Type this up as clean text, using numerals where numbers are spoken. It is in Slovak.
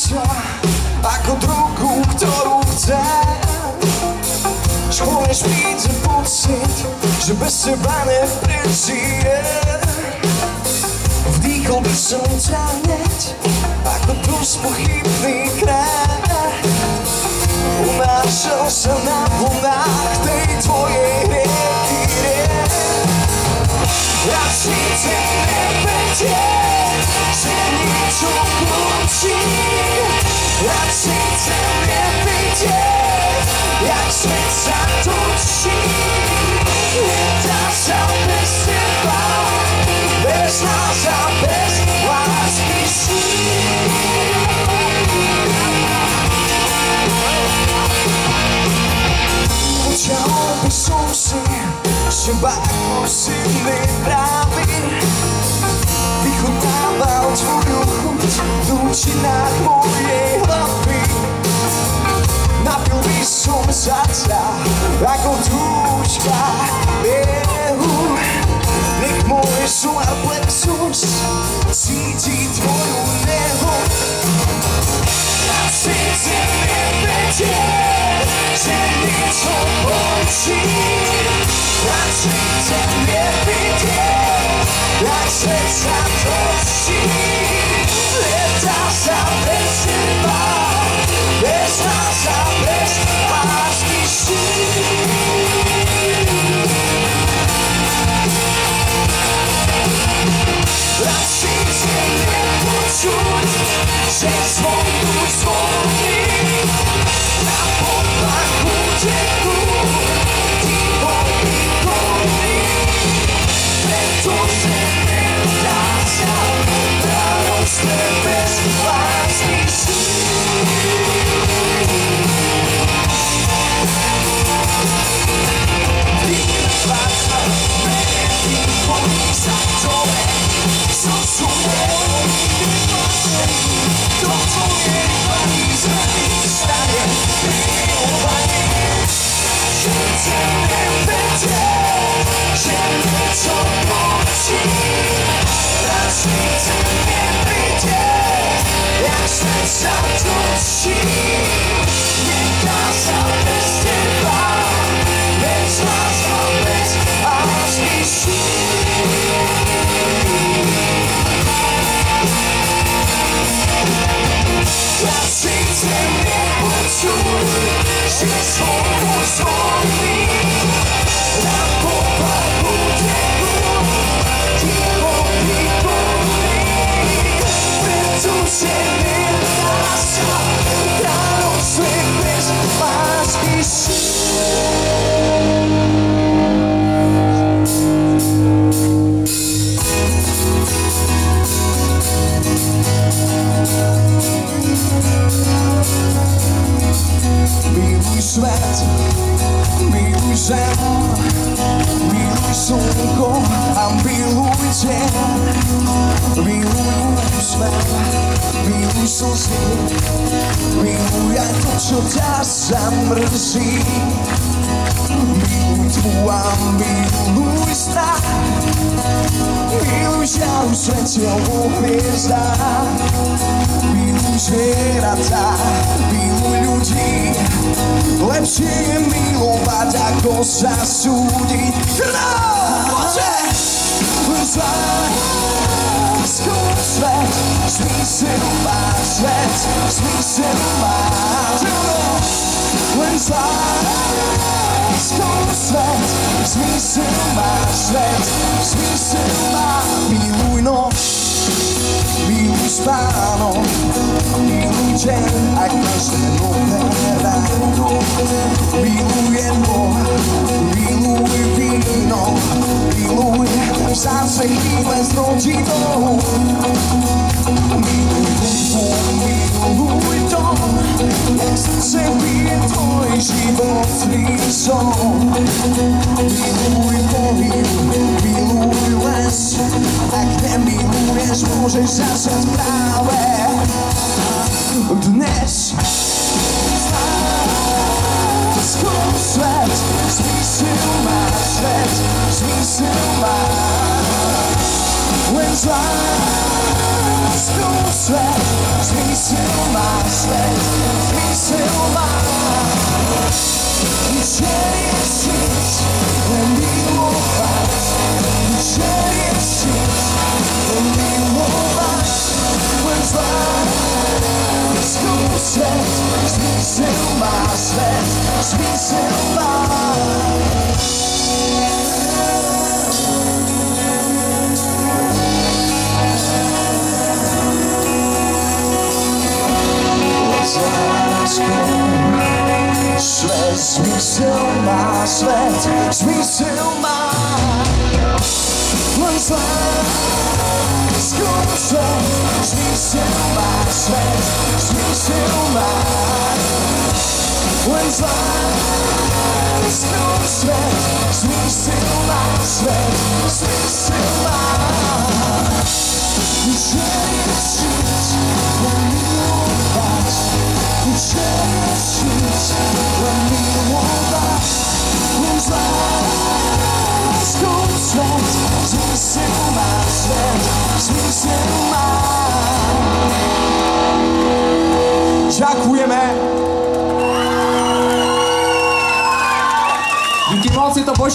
niečo ako drogu, ktorú chcem. Môžeš mít za pocit, že bez seba neprežijem. Vdýchol by som ťa hneď ako dosť pochybný krát. Unášal sa na vlnách tej tvojej rieky riek. Ja síce nevedie, že niečo končí. Ja síce nevedie, jak svet sa točí. Nedá sa bez teba, bez nás a bez lásky sníť. Počal by som si seba ako silný právy. Vychutnával tvoju chuť v účinách mojej hlavy. Napil by som sa ťa ako túžba behu. Nech môj solar plexus cíti tvoju nehu. Ja síce nevedie, že niečo končí. Ja síce nevedie, jak svet sa točí. Nedá sa bez teba, bez nás a bez lásky šíť. Ja síce nepočuť, že zvon tu zvoní. Na poplachu teku ticho výkoní. Pretože nedá sa kráľovstve bez lásky šíť. Vykrvať sa mene výkoní sa dole. Zosuje do tvojej hlavy zmeny stane milovaný. Síce nevedie, že niečo končí. Ja síce nevedie, jak svet sa točí. Nedá sa bez teba, bez vás a bez lásky šíť. Ja síce nepočuť, že zvonu zvoní. Na poplachu teku ticho výkoní. Pretože nedá sa kráľovstve bez lásky šíť. Miluj svet, miluj zem, miluj slnko a miluj deň. Miluj svet, miluj slzy, miluj aj to, čo ťa zamrzí. Miluj tmu a miluj strach, miluj žiaru svetiel vo hviezdách. Miluj zvieratá, miluj ľudí. Lepšie je milovať, ako sa súdiť. Poďte! S láskou svet, zmysel má svet, zmysel má. Len s láskou svet, zmysel má svet, zmysel má. Miluj noc, miluj spánok, miluj deň, ak nezmenúme ráno. Miluj jedlo, miluj víno, miluj zase chvíle s rodinou. Miluj hudbu, miluj dom, jak srdce bije tvoj životný som. Miluj pohyb, miluj les, ak nemiluješ, môžeš zasať práve dnes. Skoro svet, zmysel má svet, zmysel má. Len s láskou svět, smysl má svět, smysl má. Červěčit, nemilovat, červěčit, nemilovat, len zvlášť svět, smysl má svět, smysl má. Svět, smysl má, svět, smysl má. Len zvlášť svět, smysl má, svět, smysl má. Len zvlášť svět, smysl má, svět, smysl má. Červěčit, nemilovat, červěčit, nemilovat, len zvlášť svět, smysl má, svět, smysl má. Ďakujeme. Díky moc, je to boží.